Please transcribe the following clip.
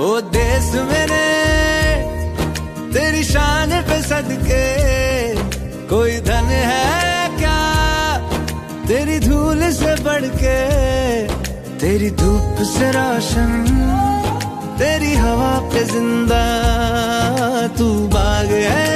ओ देश मेरे तेरी शान पे सदके, कोई धन है क्या तेरी धूल से बढ़ के, तेरी धूप से रोशन तेरी हवा पे जिंदा, तू बाग है